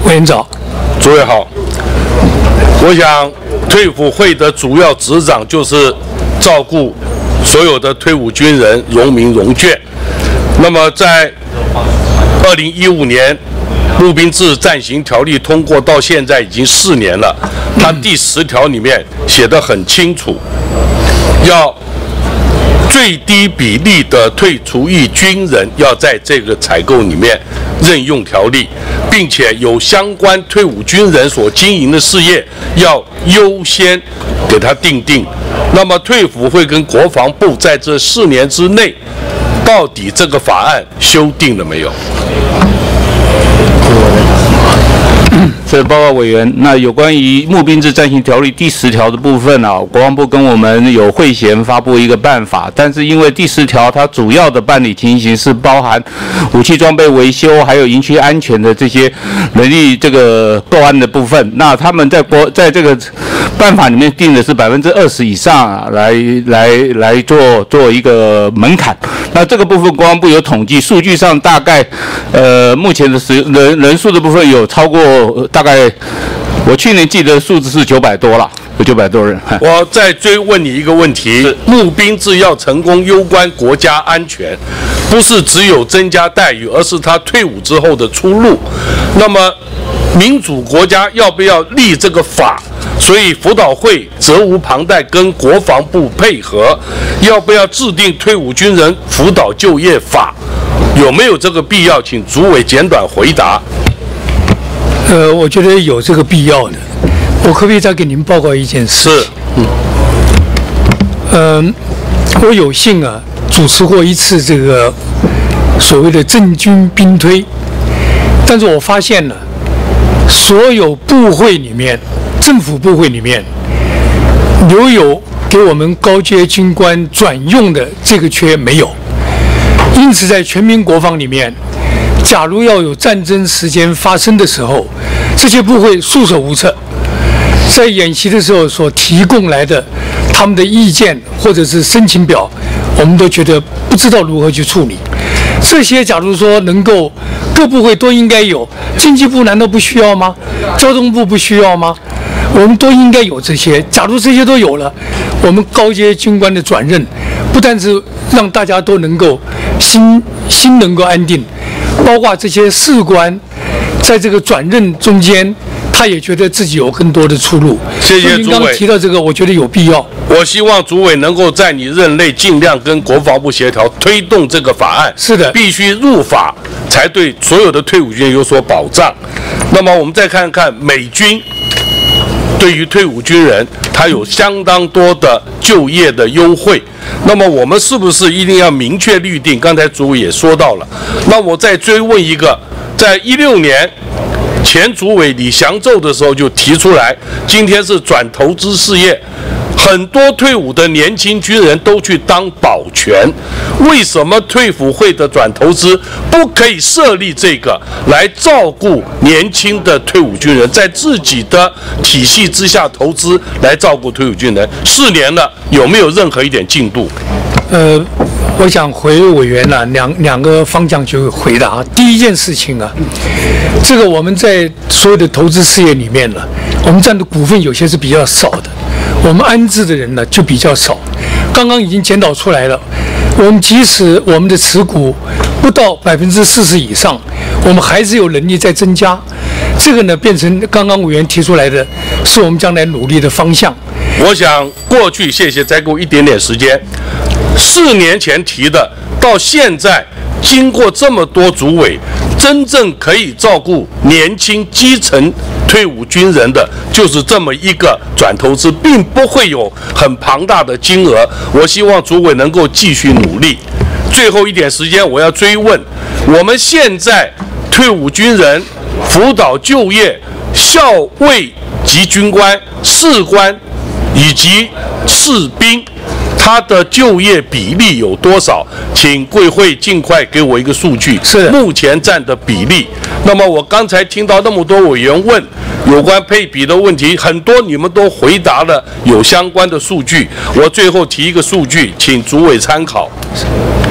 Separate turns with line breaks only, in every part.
委员长，
诸位好。我想，退辅会的主要职掌就是照顾所有的退伍军人荣民荣眷。那么，在2015年募兵制暂行条例通过到现在已经4年了，它第10条里面写得很清楚，要最低比例的退除役军人要在这个采购里面任用条例，并且有相关退伍军人所经营的事业要优先给他定。那么退辅会跟国防部在这4年之内，到底这个法案修订了没有？
是报告委员，那有关于募兵制暂行条例第10条的部分啊，国防部跟我们有会衔发布一个办法，但是因为第10条它主要的办理情形是包含武器装备维修，还有营区安全的这些人力这个购安的部分，那他们在这个办法里面定的是20%以上啊，来做一个门槛。那这个部分国防部有统计，数据上大概目前的人数的部分有超过大概，我去年记得数字是900多了，有900多人。
我再追问你一个问题：募兵制要成功，攸关国家安全，不是只有增加待遇，而是他退伍之后的出路。那么，民主国家要不要立这个法？所以辅导会责无旁贷，跟国防部配合，要不要制定退伍军人辅导就业法？有没有这个必要？请主委简短回答。
我觉得有这个必要的。我可不可以再给您报告一件事？
是，
我有幸啊主持过一次这个所谓的政军兵推，但是我发现了，所有部会里面，政府部会里面，留有给我们高阶军官转用的这个缺没有。因此，在全民国防里面，假如要有战争时间发生的时候，这些部会束手无策。在演习的时候所提供来的他们的意见或者是申请表，我们都觉得不知道如何去处理。这些假如说能够各部会都应该有，经济部难道不需要吗？交通部不需要吗？我们都应该有这些。假如这些都有了，我们高阶军官的转任，不但是让大家都能够心能够安定，包括这些士官在这个转任中间，他也觉得自己有更多的出路。
谢谢主委。
您刚刚提到这个，我觉得有必要。
我希望主委能够在你任内尽量跟国防部协调推动这个法案。
是的，
必须入法，才对所有的退伍军人有所保障。那么我们再看看美军对于退伍军人，他有相当多的就业的优惠。那么我们是不是一定要明确律定？刚才主委也说到了。那我再追问一个，在16年。前主委李祥宙的时候就提出来，今天是转投资事业，很多退伍的年轻军人都去当保全，为什么退辅会的转投资不可以设立这个来照顾年轻的退伍军人，在自己的体系之下投资来照顾退伍军人？4年了，有没有任何一点进度？
我想回委员了两个方向就回答。第一件事情啊，这个我们在所有的投资事业里面呢，我们占的股份有些是比较少的，我们安置的人呢就比较少。刚刚已经检讨出来了，我们即使我们的持股不到40%以上，我们还是有能力在增加。这个呢，变成刚刚委员提出来的，是我们将来努力的方向。
我想过去，谢谢，再给我一点点时间。4年前提的，到现在经过这么多主委，真正可以照顾年轻基层退伍军人的，就是这么一个转投资，并不会有很庞大的金额。我希望主委能够继续努力。最后一点时间，我要追问：我们现在退伍军人辅导就业、校尉级军官、士官以及士兵，他的就业比例有多少？请贵会尽快给我一个数据，
是
目前占的比例。那么我刚才听到那么多委员问有关配比的问题，很多你们都回答了有相关的数据。我最后提一个数据，请主委参考。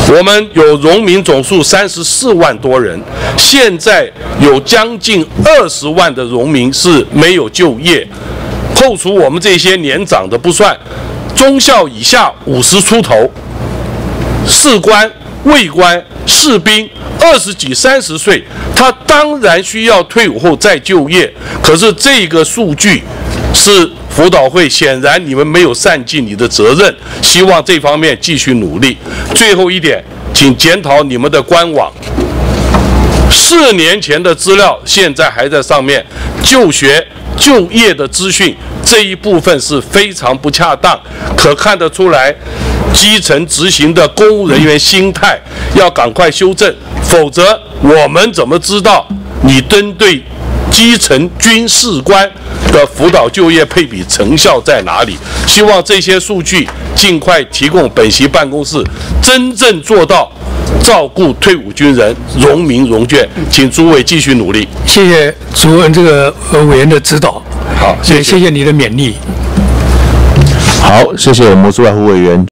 我们有农民总数34万多人，现在有将近20万的农民是没有就业，扣除我们这些年长的不算，中校以下50出头，士官、尉官、士兵20几、30岁，他当然需要退伍后再就业。可是这个数据是辅导会显然你们没有善尽你的责任，希望这方面继续努力。最后一点，请检讨你们的官网，4年前的资料现在还在上面，就学、就业的资讯这一部分是非常不恰当，可看得出来基层执行的公务人员心态要赶快修正，否则我们怎么知道你针对基层军士官的辅导就业配比成效在哪里？希望这些数据尽快提供本席办公室，真正做到照顾退伍军人、荣民荣眷。请诸位继续努力。
谢谢主任委员的指导。
好，
谢谢你的勉励。
好，谢谢魔术外务委员。